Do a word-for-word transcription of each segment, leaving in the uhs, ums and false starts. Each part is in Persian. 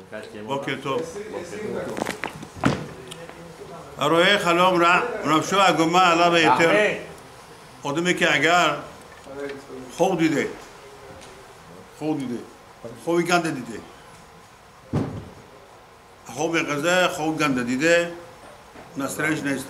בוקר טוב. הרואה חלום רע, נפשו עגומה עליו היתר. آدمی که اگر خواب دیده خواب دیده خوابی گنده دیده خواب غذا خواب گنده دیده نسترنش نیست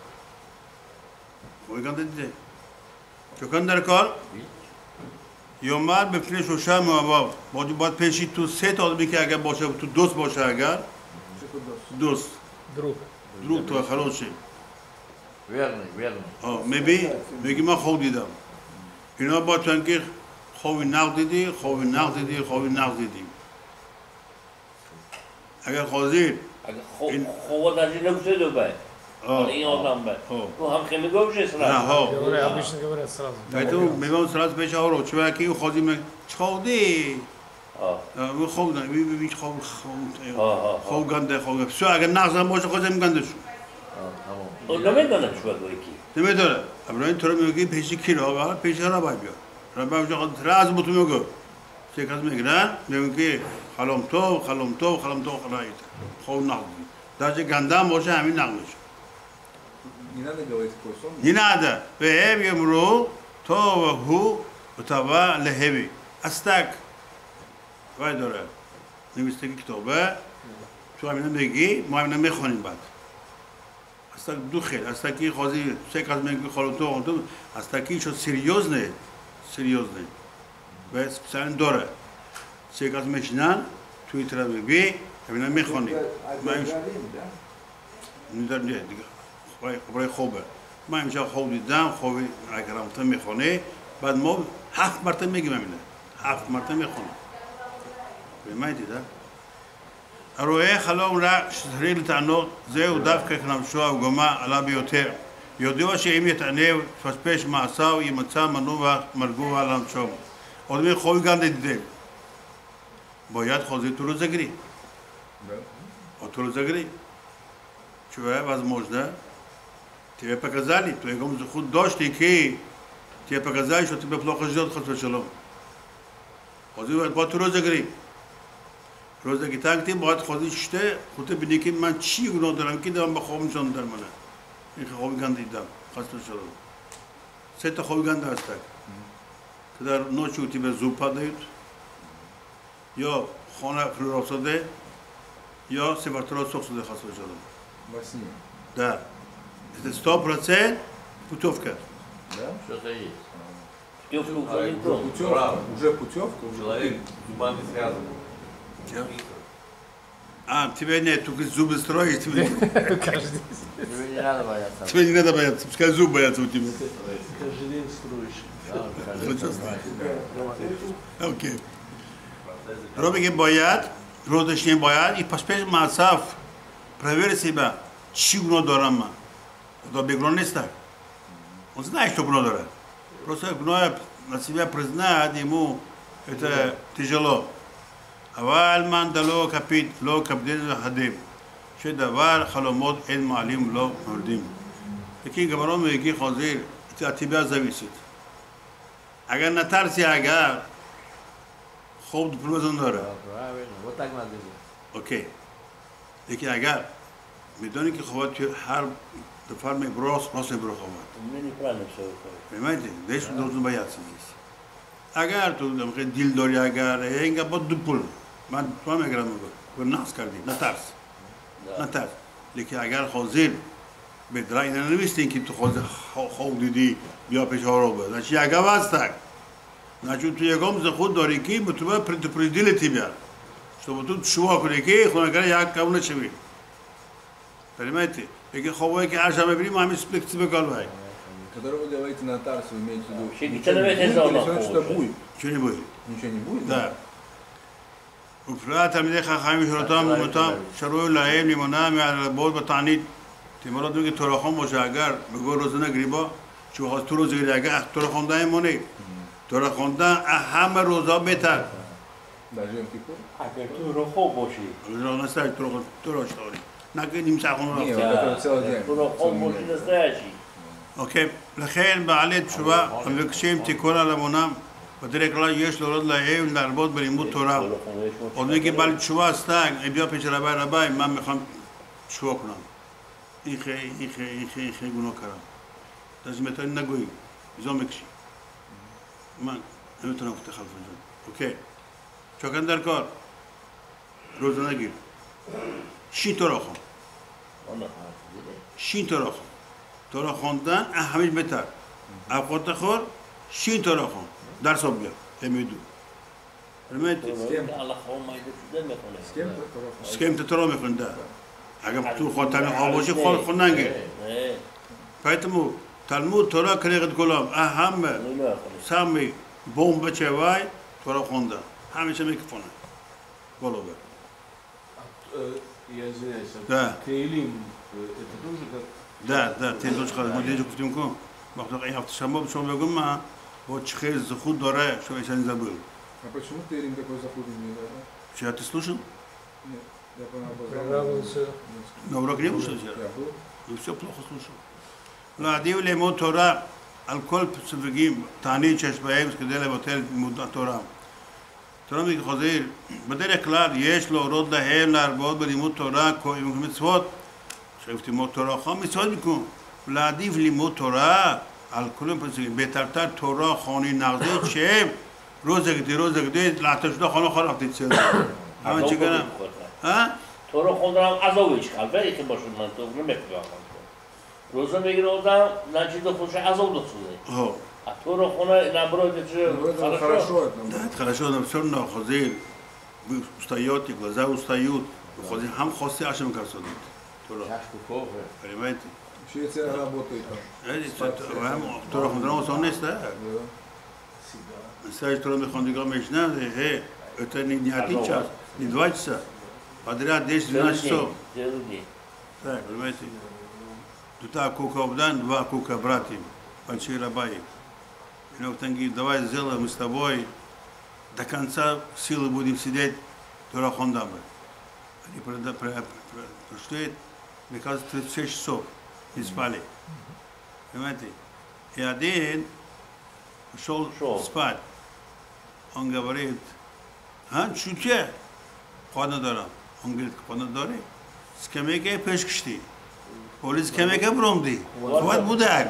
خوابی گنده دیده چون در کار یومر بفنش و شام و باب باید باید پیشی تو سه تا آدمی که اگر باشه تو دوست باشه اگر دوست دروغ دروغ تو خلاص شی ویرنی ویرنی آه میبی میگی من خواب دیدم اینا با تو که خوابی نقد دیدی خوابی نقد دیدی خوابی نقد دیدی اگر خوازی اگر خواب داشتی نمیشه دو باید این آدم باید تو هم خیلی گوشه سراز نه ها گوره آبیشن گوره سراز باید تو میبام سراز پیش ها رو چون که این خوازی من چخوادی من خواب دارم بی بی خواب خواب خواب گنده خواب سو اگر نقصم باشه خوازم گنده شد اون نمیدونم چه باید کی نمیدونه ابراهیم تو رو میگی پیشی کی رو آقا پیشی را باید بیا را باید جو راز بتو میگه چه کس میگن میگه خالم تو خالم تو خالم تو خرایت خوب نقد درجه گندم باشه همین نقد میشه Не надо говорить курсом. Не надо. Веем емру то ху утава лехеви. Астак. وای داره. نوشته کتابه. تو همین میگی ما همین میخونیم بعد. استاک دو خیل. استاکی خواهی سه کس میگی خالو تو اون تو. استاکی شو سریوز نه. سریوز نه. بس سن داره. سه کس میشنن توی طرف میگی همین میخونیم. ما نداریم دیگه. برای خوبه ما امشب خوب دیدم خوبی اگرم میخونه بعد ما هفت مرتبه میگیم همینه هفت مرتبه میخونه به من دیدم روی خلام را شهریل تنو زه و دفع کنم شو و گما علا بیوتر یادی باشه ایمی تنه فش پیش معصا و یمتسا منو و مرگو و علم شو آدمی خوبی گنده دیده باید خوزی تو رو زگری تو رو زگری چوه باز موجده тебе показали, то его заход дошли ки тебе показали, что тебе плохо ждет хас шалом. Ходи вот роза гри. Роза гитак ты бат ходи ште, хуте бини ки ман чи гуно дарам ки дам ба хобм шон дар мана. ин хобм гандидам хас шалом. Се та хобм ганда аст. Когда ночью тебе зуб падает, я хона хлоросаде, я севартрос соксуде хас шалом. Во сне. Да. Это сто процентов путевка. Да? Что-то есть. Путевка уже путевка. Уже путевка. Человек зубами связан. А, тебе нет, только зубы строишь. Тебе каждый не надо бояться. Тебе не надо бояться, пускай зубы боятся у тебя. каждый день строишь. Окей. Робики боят, родочные боят, и поспешь массав, проверь себя, чего дорама. Это бегрон не так. Он знает, что гно дорого. Просто гно на себя признать ему это тяжело. אבל מן דלו כפית, לא כבדין וחדים, שדבר חלומות אין מעלים לא מורדים. וכי גמרא מגיע חוזר, את הטבע зависит. اگر نترسی اگر خوب دیپلماتون داره. Вот так надо делать. اوکی. یکی اگر میدونی که خواب توی هر دفعه میبروس راست میبرو خواب. Мне неправильно все выходит. می‌بینید؟ دیش دوزن باید چیزی. اگر تو دمخه دیل داری اگر اینگه با دوپل من تو هم اگرم میگم و نقص کردی نترس نترس لیکن اگر خوزیر به درای ننویستی که تو خوز خوب دیدی بیا پیش ها رو بده نچی اگه وستک نچون تو یکم ز خود داری که مطمئن پرید پرید دیلتی بیار شما تو شوا کنی که خونگر یک کم نشوی понимаете اگه خوبایی که هر شب ببینیم همین سپلکتی بکال باید Когда вы говорите на тарсе, вы имеете в виду, Вообще ничего ничего не не будет, знал, или что-то что-то будет? چه نبود Ничего не будет? да وفرا تلمیذ خواهیم شروطان ممتام شروع لعیم لیمونه میاره بود با تعنید تیمارات میگه تو را خون باشه اگر بگو روزنه گریبا چون خواست تو روز گری اگر تو را خونده ایمونه تو را خونده همه روزا بهتر Даже Йом Кипур? اگر تو رو خوب باشی رو نسته تو را تو را شداری نگه نیم ساعت خون Не, را вот это целый день. تو رو خوب باشی настоящий. اوکی لخیر بعلت شوا هم بکشیم تکون علمونم و در اکلا یش لورد لعیم در بود بریمود تورا اون میگه بله چوه هستن بیا پیش ربای ربای من میخوام چوه کنم این خیلی این خیلی این خیلی این خیلی گناه کردم دست میتونی نگویی ایزا میکشی من نمیتونم خود خلف انجام اوکی چوکن در کار روزه نگیر شین تورا خون شین تورا خون تورا خوندن همیش بهتر اوقات خور شین تورا خون درس رو بیا همیدو رمیتی سکیم تورا میخونده اگر تو خاطر آبوشی خود خون نگیر پیتمو تلمود تورا کلیقت کلام اهم سامی بوم بچه وای تورا خونده همیشه میکفونه голубы. Я извиняюсь, Да. Тейлим, это тоже как... Да, да, ты тоже сказал, мы здесь купим ком. Махтак я автошамбом, что мы говорим, а вот чхез захуд дора, что я не забыл. А почему Тейлим такой захуд не дает? Вчера ты слушал? Нет, я Прорабился. На урок не был, что ли? Я был. И все плохо слушал. لا ديو ليمون تورا الكل بسفقيم تاني چشمايم سكدله بوتل مدة تورا تورا میگه خدیر بدر اکلار یش لو رود ده نار بود بلیمون تورا کوی میگه سواد شفتی مو تورا خام میسواد میکن لا دیو لیمون تورا الکل بسفقيم بهترتر تورا خانی نغزه چه روزه گدی روزه گدی لاتش ده خانه خراب دیت همین چی کنم ها تورا خوندم عذابش کرد ولی که باشون من تو نمیفهمم روزه میگیره آدم نجید خوش عذاب داشته ها تورا خونه نبرد چه Хорошо. Да, хорошо, но все равно хозяин, вы устаете, глаза устают, хозяин, хам хоси ашем карсадит. Понимаете? Швеция работает там. Тора хондрам сон нест, да? Сай тора мехондига мешна, э, это не не один час, не два часа, подряд десять-двенадцать часов. Так, понимаете? Тут кука обдан, два кука братьев, большие рабаи. И он говорит, давай сделаем мы с тобой, до конца силы будем сидеть, Тора Хондамы. Они прошли, мне кажется, тридцать шесть часов не спали. Понимаете? И один ушел спать. Он говорит, а, чуче, Хонадора. Он говорит, Хонадори, скамейка пешкшти. Полис скамейка бромди. Вот будак.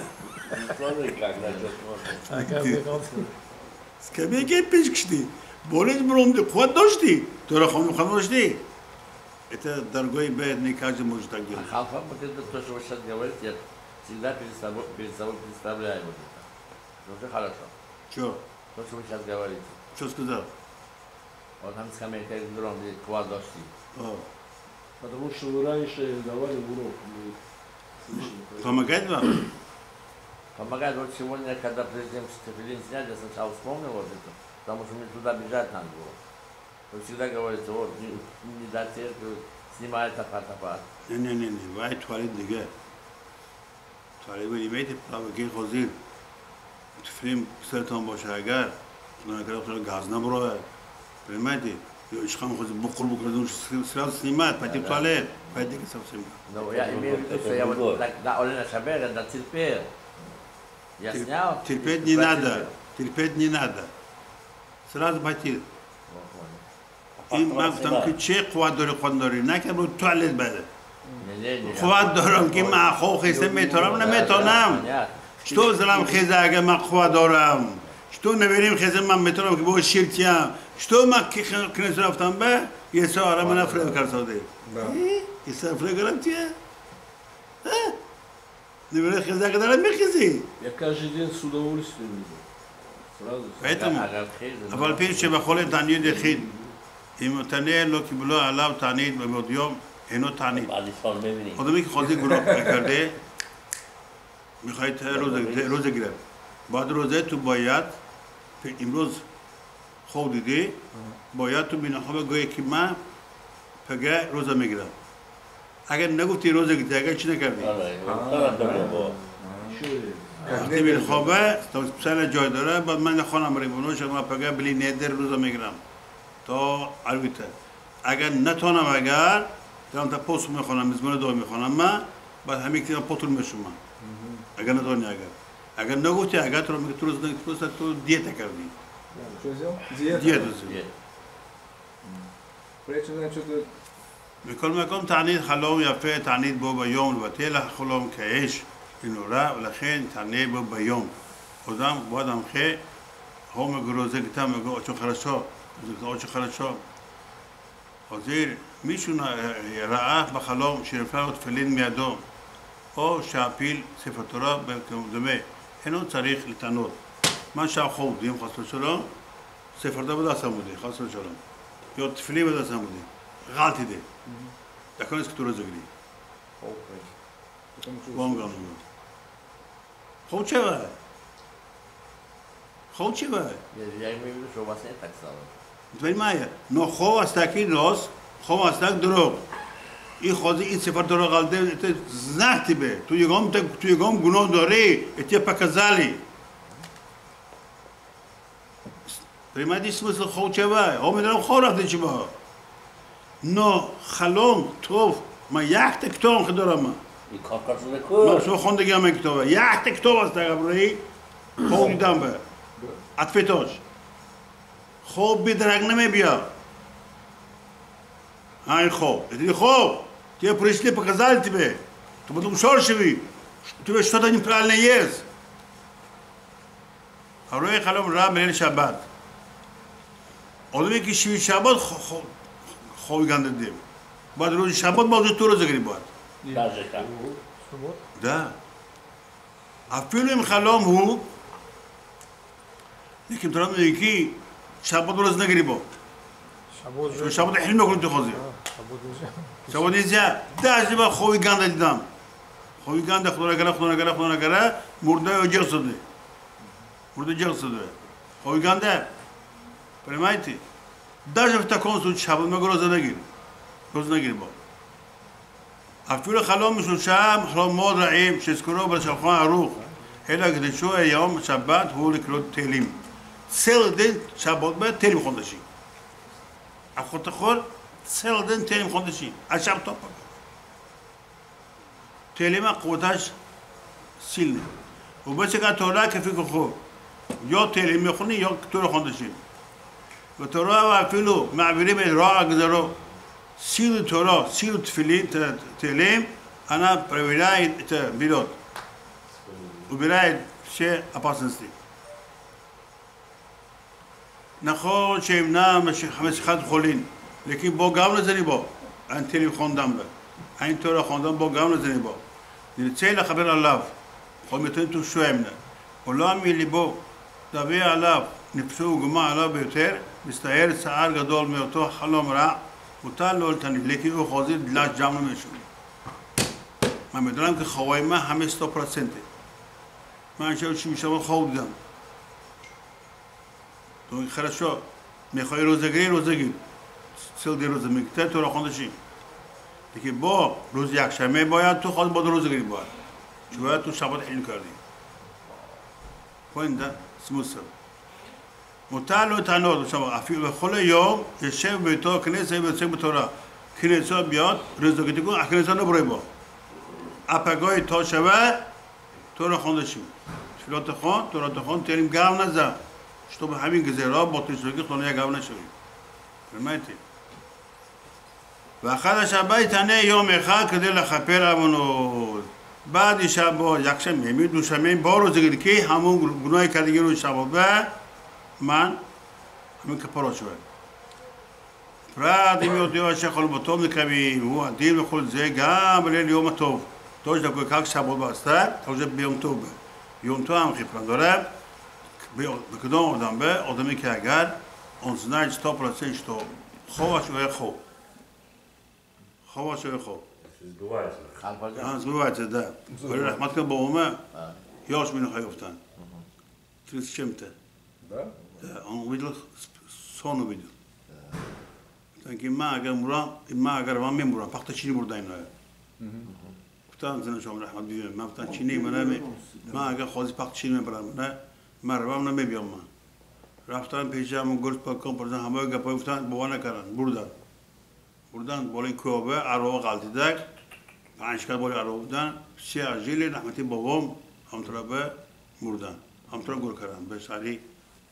скамейка пешкшти. Полис бромди. Вот дошти. Тора Хондам дошти. Это дорогой бед, не каждый может так делать. Халфа, вот это то, что вы сейчас говорите, я всегда перед собой, перед собой представляю вот это. Уже хорошо. Что? То, что вы сейчас говорите. Что сказал? Вот там скамейка из бромди, куда дошти. Потому что вы раньше давали урок. Помогает вам? Помогает. Вот сегодня, когда президент Штефелин сняли, я сначала вспомнил вот это, потому что мне туда бежать надо было. Вы всегда говорите, вот, не, не до церкви, снимает апарат-апарат. Не-не-не, вай туалет диге. Туалет вы имеете право, ген хозир. Тфрим сертон боше агар, но я говорю, газ наброет. Понимаете? Ишхам хозир букур букур, сразу снимает, пойти в туалет, пойти совсем. Ну, я имею в виду, что я вот на Олена Шабера, на терпел. Я снял. Терпеть не надо, терпеть не надо. Сразу пойти. این مفتم که چه قوت داری خود داری نکرد رو توالت بده قوت دارم که من خواه خیسته میتونم نمیتونم چطور زلم خیزه اگه من قوت دارم چطور نبریم خیزه من میتونم که با شرکیم چطور من که کنیس رفتم به یه سواره من افراد کرساده یه سواره افراد کرم چیه؟ نبریم خیزه اگه دارم میخیزی Я каждый день с удовольствием иду. Сразу. поэтому אבל پیش چه بخوله تنید خید אם תנא לא קיבלו עליו תענית בעוד יום, אינו תענית. آدمی که خواهی گناه کرده میخواهید روزه گیره. بعد روزه تو باید امروز خوب دیدی باید تو بینه خواه بگویی که من پگه روزه میگیرم. اگر نگفتی روزه گیرده اگر چی نکردی؟ وقتی بینه خوابه تا سن جای داره بعد من خانم ریمونو شد من پگه بلی نیدر روزه میگیرم. تا البته اگر نتونم اگر دارم تا پست میخونم میزبان دو میخونم من بعد همین که پتر میشم اگر ندونی اگر اگر نگوتی اگر تو میگی تو روز تو تو دیت کردی Что сделал? Диета. Диету сделал. Нет. Причем, что-то... בכל מקום תענית חלום יפה, תענית בו ביום, לבטל החלום כאש ונורא, ולכן תענה בו ביום. אדם, בו אדם חי, הוא מגרו, זה כתב מגרו, עוד שחרשו, זה כתב עוד שחרשו. חוזר, מישהו ראה בחלום שנפל לו תפילין מידו, או שהפיל ספר תורה דומה, אינו צריך לטענות. מה שהחוב יודעים, חס ושלום, ספר תורה בדס עמודי, חס ושלום. יוד תפילין בדס עמודי. غلطی ده. دکان است که تو روزگری. وام گانو. خود چه وای؟ خود چه وای؟ Я имею в виду, что у вас не так стало. Понимаете? Но хо астаки роз, хо астак дрог. И ходи и сефар дрог алде, это знак тебе. Tu егом так, tu егом гуно дори, и тебе показали. Понимаете смысл хо че вай? Он мне хо рафты чего? Но חלום טוב, מה יחת כתוב חדורמה? ייקח כזה לקור. מה שו חונד גם כתוב, יחת כתוב אז תגברי, חו דם ב. עטפתוש. חו בדרגנה מביא. היי חו, это חו. Тебе пришли, показали тебе. Ты потом шоршевый. Тебе что-то неправильно есть. А рой חלום רע מליל שבת. עוד כשבי שבת خوی گنده دیم. بعد روز شبات باز تو روز گری باید. Даже как? Да. אפילו אם חלום הוא, لیکن تو رام یکی شبات روز نگری با. شبات شبات حلم میکنم تو خوزی. شبات نیزیا. داشتی با خوی گنده دیدم. خوی گنده خدا نگره خدا نگره خدا نگره مرده و جرس ده. مرده جرس ده. خوی گنده. понимаете? Даже в таком случае шаббат мы гроза нагир. Гроза нагир был. А фило халом мишушам халом мод раим шескуро башалхан арух. Эла гдешо йом шаббат ху ликрот телим. Целый день шаббат бе телим хондаши. А хотахор целый день телим хондаши. А шаббат топ. Телима кудаш сильный. وبشكا تولا كيف يكون يو تلم يخوني يو تورا хондаши. وتورا وافلو معبرين الراء قدروا سيل تورا سيل تفلين تلم أنا بريلاي بيلوت وبراي شيء أباسنستي نخو شيمنا مش خمس خد خولين لكن بو قام نزني بو أن تلم خوندم به أن تورا خوندم بو قام نزني بو نتسيل خبر الله خمتين تو شويمنا ولا ميلي بو تبي الله نفسه جماعة الله بيتر مستعير سعر قدول ميوتو حلم رع وتالو التاني لكن هو خازي دلاش جامع مشون ما مدرم كخواي ما همستو برسنت ما نشوف شو مشوا خود دم تو خرشوا مخاي روزگير روزگير سل دي روز مكتر تو راخوندشي لكن با روز يكشنبه باید تو خود با روزگير باید شو تو شبات حل کردی وين ده سموسر متعلو تنور شما افیل خل یوم یشب بیتو کنیسه بیتو بتورا کنیسه بیاد روزگیتی کن کنیسه نبره با اپگای تا شوه تو را خوندشیم فیلات خون تو را خون تریم گاو نزد شتو به همین گزیرا با تشویقی خونه گاو نشوی فرمایتی و خدا شبای تنه یوم اخا کدی لخپر امونو بعد شب با یکشنبه می دوشنبه با روزگیری که همون گناه کردگی رو شب من همین کپارا شد. فرادی میاد یا شخال باتوم نکبی و دیم خود زیگا بله یوم توف. توش دکوی کاک شب باسته توش بیوم توف. یوم توف هم خیلی داره. به کدام آدم به آدمی که اگر اون زنایش تا پرسش تو خوابش و خواب. خوابش و خواب. آن زبواجه ده. ولی رحمت کن با اومه یاش مینو خیافتن. تریس چمته. آن ویدل سونو ویدل. تانکی ما اگر مرام ما اگر وام میمورم فقط چینی مردایم نه. گفتم زن شما رحمت بیارم. ما گفتم چینی منم ما اگر خواهی فقط چینی میبرم نه. ما روام نمیبیام من. رفتن پیشم و گرد پاکم پرزن همه گپای گفتن باور نکردن بردن. بردن بالای کوبه عروق غلطی دک. پنج کار بالای عروق بودن. سی عجیلی رحمتی بابام هم طرفه مردن. هم طرف گور کردن به سری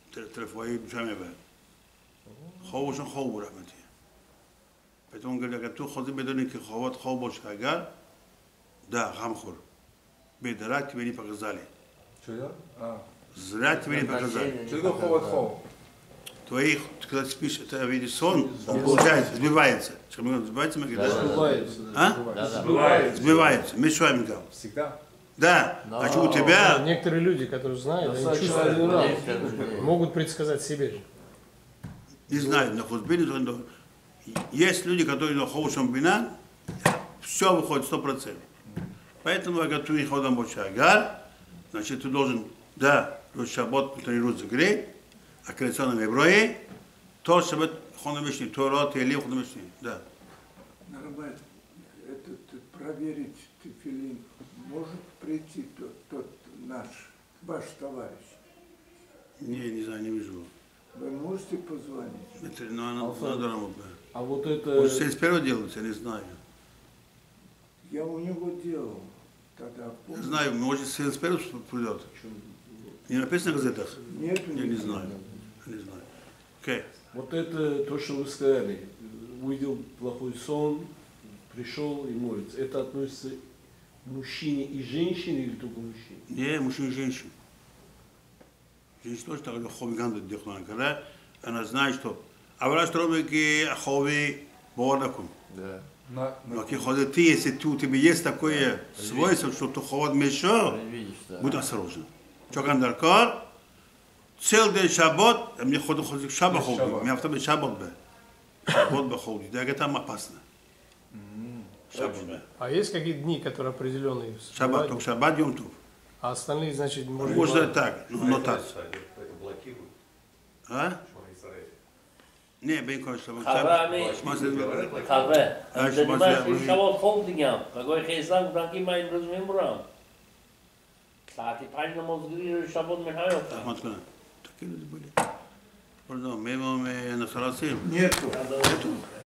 Трефои бжамебе. Ховушон хову рахмати. Поэтому он говорит, ты ходи бедони ки ховат хов бош агар, да, гамхур. Бедара тебе не показали. Что я? А. Зря тебе не показали. Что такое ховат хов? Твоих, когда спишь, это видишь сон, он получается, сбивается. Сбивается, мы говорим, Сбивается. А? Сбивается. Сбивается. Мы с вами говорим. Всегда? Да. Но- А что у тебя? Некоторые люди, которые знают, они Достаточно чувствуют, один раз. могут предсказать себе же. Не знаю, на хузбине, есть люди, которые на ховушам бина, все выходит сто процентов. Поэтому, когда ты ходом больше агар, значит, ты должен, да, рот шаббат, тренируют загреть, а креационном евреи, то шаббат хономишний, Торот или хономишний, да. Нормально. Этот, проверить тефилин может прийти тот, тот наш, ваш товарищ? Не, не знаю, не вижу. Вы можете позвонить? Это, ну, она, надо нам, да. А вот Может, это... семьдесят первого делается, я не знаю. Я у него делал. Тогда Не помню. знаю, может, семьдесят первого придет. Не написано в газетах? Нету Я не никого. знаю. Я не знаю. Окей. Вот это то, что вы сказали. Увидел плохой сон, пришел и молится. Это относится к мужчине и женщине или только мужчине? Не, мужчина и женщина. Женщина тоже так хоби ганду дехлана, когда она знает, что Авраш Тромики хоби бордакун. Да. На, Но на, если ходит ты, если ты, у тебя есть такое свойство, что ты ход мешо, Видишь, да. будь осторожен. Чокан даркар, цел день шаббат, мне ходу ходит шаббат ходи, Шаббат. мне автобус шаббат бе. Шаббат бе ходи, да, это там опасно. Шаббат бе. А есть какие-то дни, которые определенные? Шаббат, только шаббат, йом тув. А остальные, значит, может быть, Можно так, но но так. Это блокирует. А? Шма Исраэль. Не, бен кон шаббат. Хаврами, Шаббат. Хаве, А, занимаешься шаббат, шавот холдингом, какой хейзан, бранки майн размембрам. Кстати, правильно мозгируешь шавот Михаил. Ахматкана. Такие люди были. Пардон, мы имаме на Сарасим. Нету. Нету?